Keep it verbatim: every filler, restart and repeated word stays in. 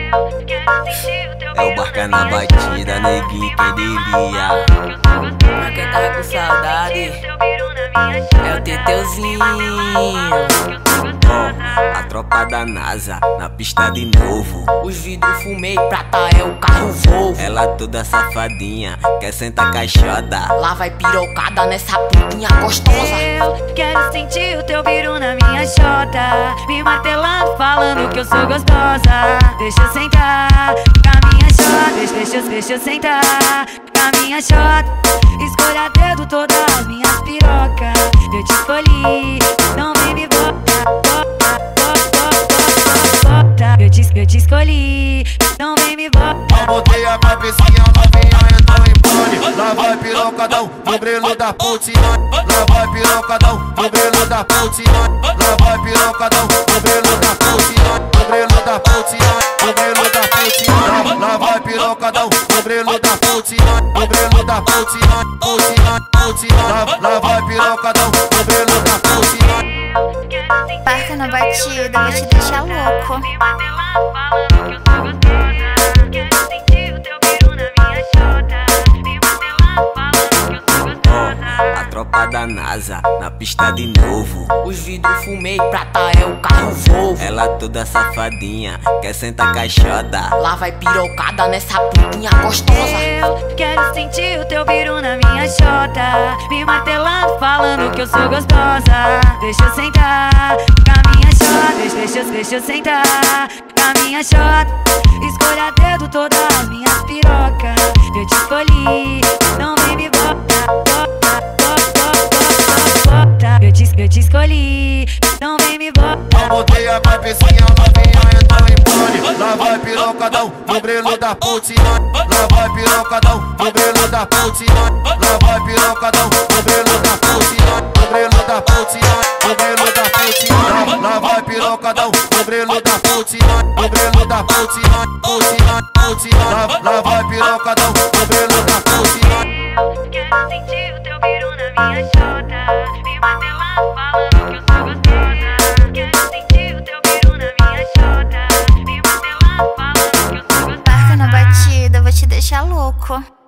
É o Barca na batida, neguinho, quem diria. Pra quem tá com saudade, é o Teteuzinho. Oh, a tropa da NASA, na pista de novo. Os vidros fumei, prata é o carro Volvo. Ela toda safadinha, quer sentar caixoda. Lá vai pirocada nessa putinha gostosa. Eu quero sentir o teu biru na minha xota, me martelando, falando que eu sou gostosa. Deixa eu sentar com a minha xota, deixa, deixa, eu- deixa eu sentar com a minha xota. Escolha a dedo todas as minhas pirocas. Eu te escolhi, não vem me botar, botar, botar, botar. Eu te, eu te escolhi, não vem me botar. Botei a cabecinha novinha, entrou em pole. Lá vai pirocadão, no grelo da putinha. Lá vai pirocadão, no grelo da putinha. Lá vai pirocadão, no grelo da putinha. No grelo da putinha, no grelo da putinha. Lá vai pirocadão, no grelo da putinha. No grelo da putinha, putinha, putinha. Lá, lá vai pirocadão, no grelo da putinha. Barca na batida, vou te deixar louco. Me martelando, falando que eu sou gostosa. Quero sentir o teu biru na minha xota, me martelando, falando que eu sou gostosa. A tropa da NASA, na pista de novo. Os vidros fumei, prata é o carro Volvo. Ela toda safadinha, quer sentar caixoda. Lá vai pirocada nessa putinha gostosa. Eu quero sentir o teu biru na minha xota, me martelando, falando que eu sou gostosa. Deixa eu sentar com a minha xota, deixa, deixa, eu- deixa eu sentar com a minha xota. Escolha a dedo todas as minhas pirocas. Eu te escolhi, não vem me botar, botar, botar, botar, botar. Eu te, eu te escolhi, não vem me botar. Botei a cabecinha novinha, entrou em pole. Lá vai pirocadão, no grelo da putinha. Lá vai pirocadão, no grelo da putinha. Lá vai pirocadão, no grelo da putinha. No grelo da putinha, no grelo da putinha. Lá vai pirocadão, no grelo da putinha. No grelo da putinha, putinha, putinha. Lá, lá vai pirocadão, no grelo da putinha. Eu quero sentir o teu biru na minha xota, me martelando, falando que eu sou gostosa. Quero sentir o teu biru na minha xota, me martelando, falando que eu sou gostosa. Barca na batida, vou te deixar louco.